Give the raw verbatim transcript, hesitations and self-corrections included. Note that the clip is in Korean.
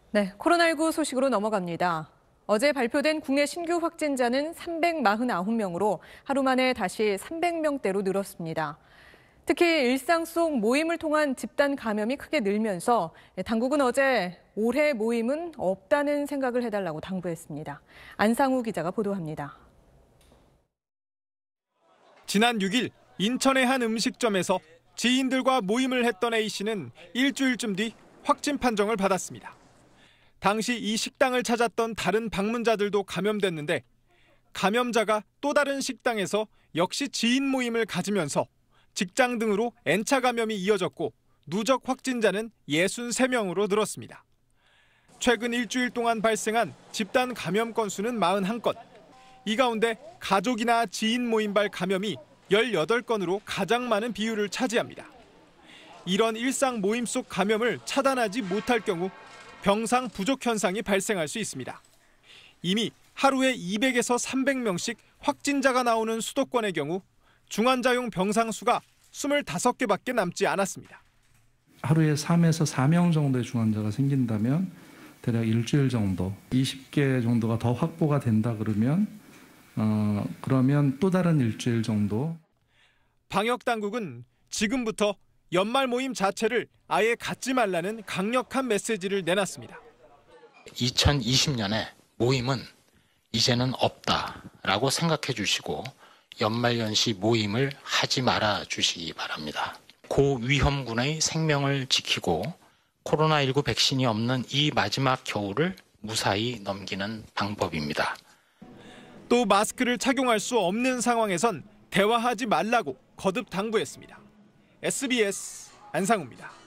네, 코로나십구 소식으로 넘어갑니다. 어제 발표된 국내 신규 확진자는 삼백사십구 명으로 하루 만에 다시 삼백 명대로 늘었습니다. 특히 일상 속 모임을 통한 집단 감염이 크게 늘면서 당국은 어제 올해 모임은 없다는 생각을 해달라고 당부했습니다. 안상우 기자가 보도합니다. 지난 육 일 인천의 한 음식점에서 지인들과 모임을 했던 A씨는 일주일쯤 뒤 확진 판정을 받았습니다. 당시 이 식당을 찾았던 다른 방문자들도 감염됐는데 감염자가 또 다른 식당에서 역시 지인 모임을 가지면서 직장 등으로 N차 감염이 이어졌고 누적 확진자는 육십삼 명으로 늘었습니다. 최근 일주일 동안 발생한 집단 감염 건수는 사십일 건. 이 가운데 가족이나 지인 모임발 감염이 십팔 건으로 가장 많은 비율을 차지합니다. 이런 일상 모임 속 감염을 차단하지 못할 경우 병상 부족 현상이 발생할 수 있습니다. 이미 하루에 이백에서 삼백 명씩 확진자가 나오는 수도권의 경우 중환자용 병상 수가 이십오 개밖에 남지 않았습니다. 하루에 삼에서 사 명 정도의 중환자가 생긴다면 대략 일주일 정도, 이십 개 정도가 더 확보가 된다 그러면 어, 그러면 또 다른 일주일 정도. 방역 당국은 지금부터 연말 모임 자체를 아예 갖지 말라는 강력한 메시지를 내놨습니다. 이천이십 년에 모임은 이제는 없다라고 생각해 주시고 연말연시 모임을 하지 말아 주시기 바랍니다. 고위험군의 생명을 지키고 코로나십구 백신이 없는 이 마지막 겨울을 무사히 넘기는 방법입니다. 또 마스크를 착용할 수 없는 상황에선 대화하지 말라고 거듭 당부했습니다. 에스비에스 안상우입니다.